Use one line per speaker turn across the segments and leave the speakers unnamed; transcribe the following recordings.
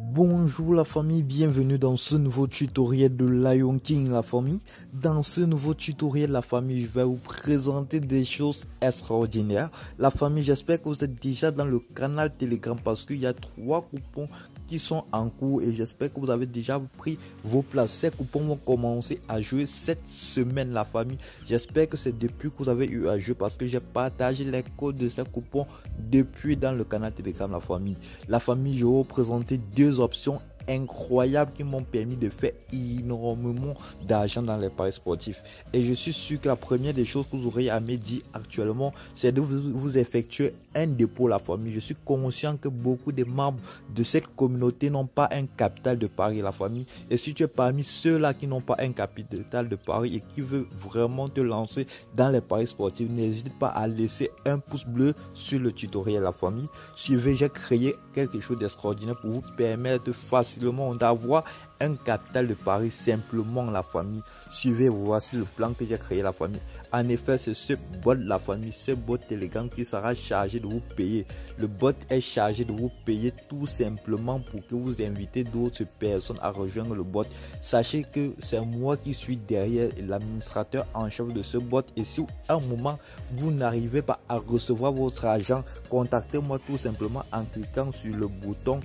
Bonjour la famille, bienvenue dans ce nouveau tutoriel de Lion King la famille. Dans ce nouveau tutoriel la famille, je vais vous présenter des choses extraordinaires. La famille, j'espère que vous êtes déjà dans le canal Telegram parce qu'il y a 3 coupons qui sont en cours et j'espère que vous avez déjà pris vos places. Ces coupons vont commencer à jouer cette semaine la famille. J'espère que c'est depuis que vous avez eu à jouer parce que j'ai partagé les codes de ces coupons depuis dans le canal Telegram la famille. La famille, je vais vous présenter deux options incroyables qui m'ont permis de faire énormément d'argent dans les paris sportifs. Et je suis sûr que la première des choses que vous aurez à me dire actuellement, c'est de vous effectuer un dépôt la famille. Je suis conscient que beaucoup de membres de cette communauté n'ont pas un capital de pari la famille. Et si tu es parmi ceux-là qui n'ont pas un capital de pari et qui veut vraiment te lancer dans les paris sportifs, n'hésite pas à laisser un pouce bleu sur le tutoriel la famille. Suivez, j'ai créé quelque chose d'extraordinaire pour vous permettre facilement d'avoir un capital de pari simplement la famille. Suivez, voici le plan que j'ai créé la famille. En effet, c'est ce bot la famille, ce bot Telegram qui sera chargé de vous payer. Le bot est chargé de vous payer tout simplement pour que vous invitez d'autres personnes à rejoindre le bot. Sachez que c'est moi qui suis derrière l'administrateur en chef de ce bot et si à un moment vous n'arrivez pas à recevoir votre argent, contactez-moi tout simplement en cliquant sur le bouton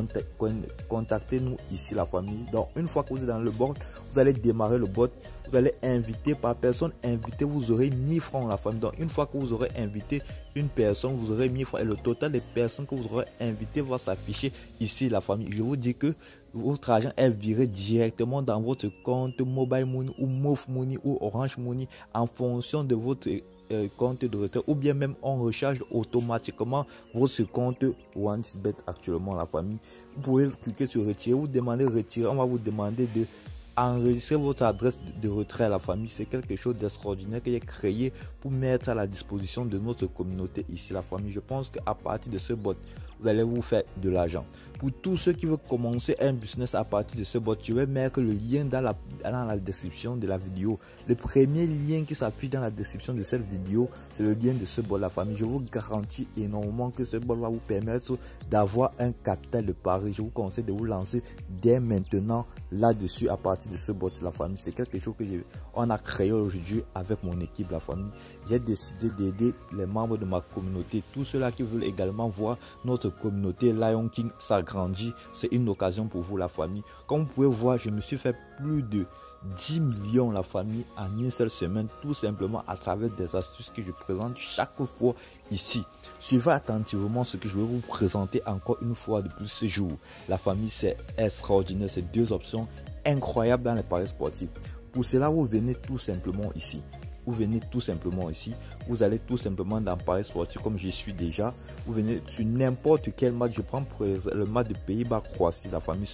contactez-nous ici la famille. Donc une fois que vous êtes dans le bot, vous allez démarrer le bot, vous allez inviter par personne invitée, vous aurez 1000 francs la famille. Donc une fois que vous aurez invité une personne, vous aurez 1000 francs et le total des personnes que vous aurez invité va s'afficher ici la famille. Je vous dis que votre argent est viré directement dans votre compte Mobile Money ou Move Money ou Orange Money en fonction de votre compte de retrait, ou bien même on recharge automatiquement votre compte OneXBet actuellement la famille. Vous pouvez cliquer sur retirer, vous demandez retirer, on va vous demander de enregistrer votre adresse de retrait à la famille. C'est quelque chose d'extraordinaire que j'ai créé pour mettre à la disposition de notre communauté ici la famille. Je pense qu'à partir de ce bot, vous allez vous faire de l'argent. Pour tous ceux qui veulent commencer un business à partir de ce bot, je vais mettre le lien dans la description de la vidéo. Le premier lien qui s'appuie dans la description de cette vidéo, c'est le lien de ce bot la famille. Je vous garantis énormément que ce bot va vous permettre d'avoir un capital de pari. Je vous conseille de vous lancer dès maintenant là-dessus à partir de ce bot la famille. C'est quelque chose que on a créé aujourd'hui avec mon équipe la famille. J'ai décidé d'aider les membres de ma communauté, tous ceux-là qui veulent également voir notre communauté Lion King s'agrandir. C'est une occasion pour vous la famille. Comme vous pouvez voir, je me suis fait plus de 10 millions la famille en une seule semaine, tout simplement à travers des astuces que je présente chaque fois ici. Suivez attentivement ce que je vais vous présenter encore une fois de plus ce jour. La famille, c'est extraordinaire, c'est deux options incroyables dans les paris sportifs. Pour cela, vous venez tout simplement ici. Vous venez tout simplement ici, vous allez tout simplement dans Paris sportif comme je suis déjà. Vous venez sur n'importe quel match. Je prends pour le match de Pays-Bas-Croatie, la famille.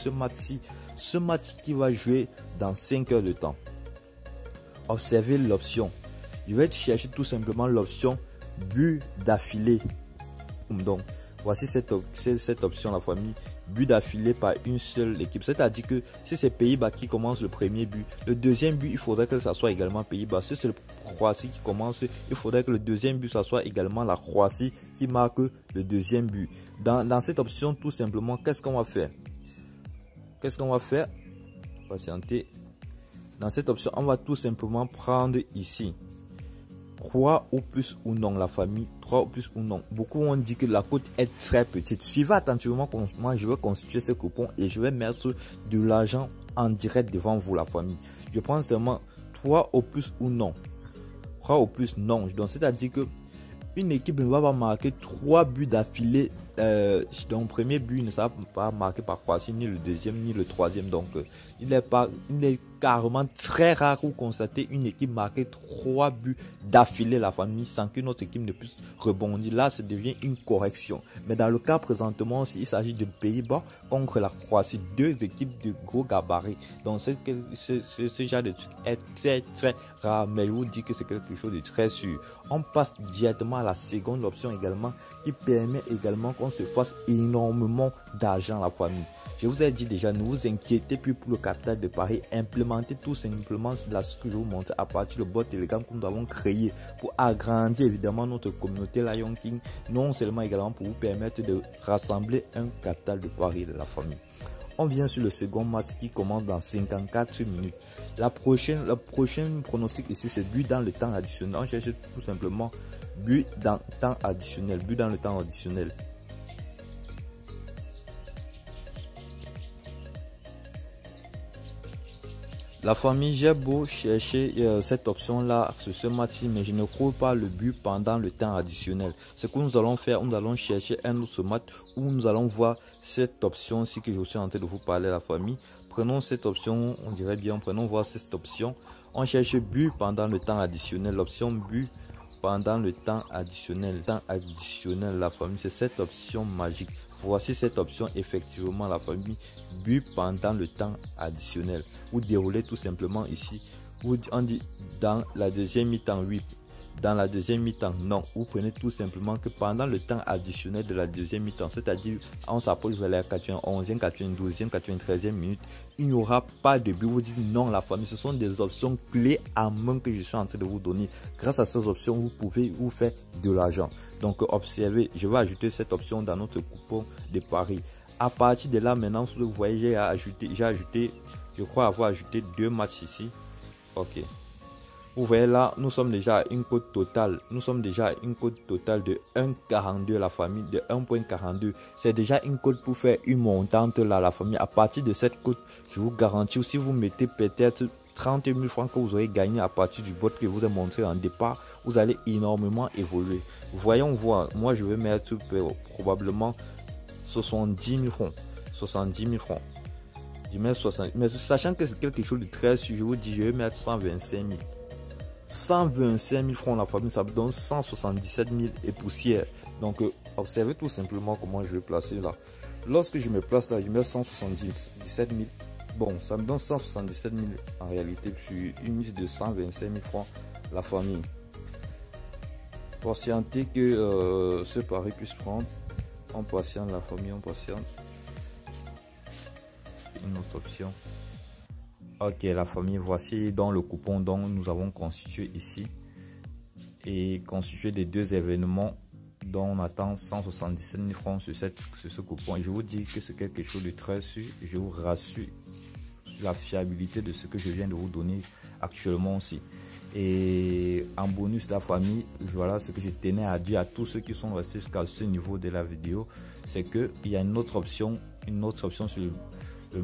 Ce match qui va jouer dans 5 heures de temps. Observez l'option. Je vais chercher tout simplement l'option but d'affilée. Donc, voici cette option la famille. But d'affilée par une seule équipe. C'est-à-dire que si c'est Pays-Bas qui commence le premier but, le deuxième but, il faudrait que ça soit également Pays-Bas. Si c'est le Croatie qui commence, il faudrait que le deuxième but, ça soit également la Croatie qui marque le deuxième but. Dans cette option, tout simplement, qu'est-ce qu'on va faire? Patientez. Dans cette option, on va tout simplement prendre ici 3 ou plus ou non la famille, 3 ou plus ou non. Beaucoup ont dit que la cote est très petite. Suivez attentivement comment moi je vais constituer ce coupon et je vais mettre de l'argent en direct devant vous la famille. Je prends seulement 3 ou plus ou non. 3 ou plus non. Donc c'est-à-dire que une équipe ne va pas marquer 3 buts d'affilée. Donc premier but ne sera pas marqué par Croatie, ni le deuxième, ni le troisième. Donc il est carrément très rare pour constater une équipe marquer 3 buts d'affilée la famille sans que notre équipe ne puisse rebondir. Là, ça devient une correction. Mais dans le cas présentement, il s'agit de Pays-Bas contre la Croatie, deux équipes de gros gabarit. Donc ce genre de truc est très très rare, mais je vous dis que c'est quelque chose de très sûr. On passe directement à la seconde option également qui permet également qu'on se fasse énormément d'argent la famille. Je vous ai dit déjà, ne vous inquiétez plus pour le capital de pari. Implémentez tout simplement ce que je vous montre à partir du bot Telegram que nous avons créé pour agrandir évidemment notre communauté Lion King. Non seulement également pour vous permettre de rassembler un capital de pari de la famille. On vient sur le second match qui commence dans 54 minutes. Le prochain pronostic ici, c'est but dans le temps additionnel. On cherche tout simplement but dans le temps additionnel. But dans le temps additionnel. La famille, j'ai beau chercher cette option-là sur ce match, mais je ne trouve pas le but pendant le temps additionnel. Ce que nous allons faire, nous allons chercher un autre match où nous allons voir cette option-ci que je suis en train de vous parler, la famille. Prenons cette option, on dirait bien, prenons voir cette option. On cherche but pendant le temps additionnel, l'option but pendant le temps additionnel. Temps additionnel, la famille, c'est cette option magique. Voici cette option, effectivement, la famille, but pendant le temps additionnel. Vous déroulez tout simplement ici. On dit dans la deuxième mi-temps, oui. Dans la deuxième mi-temps, non. Vous prenez tout simplement que pendant le temps additionnel de la deuxième mi-temps, c'est-à-dire on s'approche vers la 91e, 92e, 93e minute, il n'y aura pas de but. Vous dites non, la famille. Ce sont des options clés à main que je suis en train de vous donner. Grâce à ces options, vous pouvez vous faire de l'argent. Donc observez, je vais ajouter cette option dans notre coupon de paris. À partir de là, maintenant, vous voyez, j'ai ajouté, je crois avoir ajouté 2 matchs ici. Ok. Vous voyez là, nous sommes déjà à une cote totale. Nous sommes déjà à une cote totale de 1,42 la famille, de 1,42. C'est déjà une cote pour faire une montante là, la famille. À partir de cette cote, je vous garantis, si vous mettez peut-être 30 000 francs que vous aurez gagné à partir du bot que je vous ai montré en départ, vous allez énormément évoluer. Voyons voir, moi je vais mettre probablement 70 000 francs. 70 000 francs. Je mets 60, mais sachant que c'est quelque chose de très sûr, je vous dis, je vais mettre 125 000. 125 000 francs la famille, ça me donne 177 000 et poussière. Donc observez tout simplement comment je vais placer là. Lorsque je me place là, je mets 177 000. Bon, ça me donne 177 000 en réalité sur une mise de 125 000 francs la famille. Patientez que ce pari puisse prendre. On patiente la famille, on patiente. Une autre option. Ok, la famille, voici dans le coupon dont nous avons constitué ici et constitué des 2 événements dont on attend 177 000 francs sur ce coupon. Et je vous dis que c'est quelque chose de très sûr. Je vous rassure sur la fiabilité de ce que je viens de vous donner actuellement aussi. Et en bonus, la famille, voilà ce que je tenais à dire à tous ceux qui sont restés jusqu'à ce niveau de la vidéo, c'est qu'il y a une autre option sur le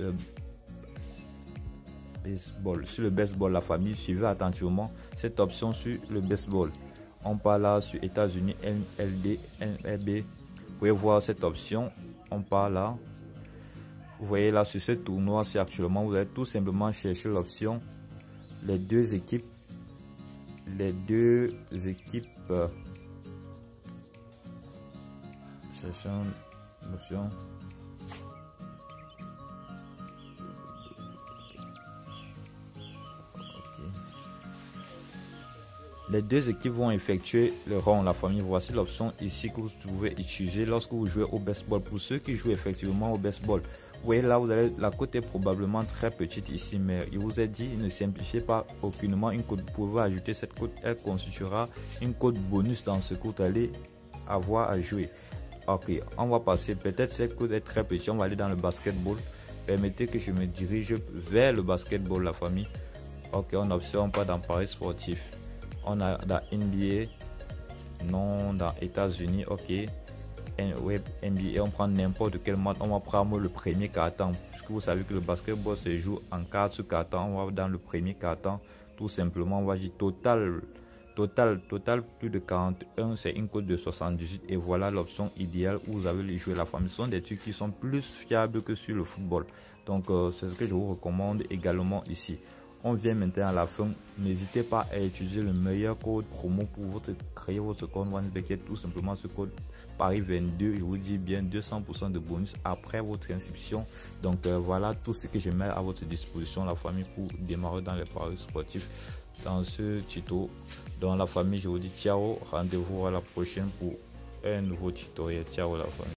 baseball. Sur le baseball, la famille, suivez attentivement cette option sur le baseball. On part là sur États-Unis, MLB, MLB. Vous pouvez voir cette option. On part là. Vous voyez là sur ce tournoi, c'est actuellement, vous allez tout simplement chercher l'option. Les deux équipes. Cherchons l'option. Les 2 équipes vont effectuer le round, la famille. Voici l'option ici que vous pouvez utiliser lorsque vous jouez au baseball. Pour ceux qui jouent effectivement au baseball, vous voyez là, la cote est probablement très petite ici, mais il vous est dit, ne simplifiez pas aucunement une cote. Vous pouvez ajouter cette cote, elle constituera une cote bonus dans ce que vous allez avoir à jouer. Ok, on va passer, peut-être cette cote est très petite, on va aller dans le basketball. Permettez que je me dirige vers le basketball, la famille. Ok, on observe pas dans Paris sportif. On a dans NBA, non, dans États-Unis, ok. Web NBA, on prend n'importe quel match, on va prendre le premier quart-temps. Puisque vous savez que le basketball se joue en 4 quart-temps, on va dans le premier quart-temps. Tout simplement, on va dire total plus de 41, c'est une cote de 78. Et voilà l'option idéale où vous avez les jouer la famille. Ce sont des trucs qui sont plus fiables que sur le football. Donc, c'est ce que je vous recommande également ici. On vient maintenant à la fin. N'hésitez pas à utiliser le meilleur code promo pour créer votre compte OneBet, tout simplement ce code Paris22. Je vous dis bien 200% de bonus après votre inscription. Donc voilà tout ce que je mets à votre disposition, la famille, pour démarrer dans les paris sportifs dans ce tuto. Dans la famille, je vous dis ciao, rendez-vous à la prochaine pour un nouveau tutoriel. Ciao la famille.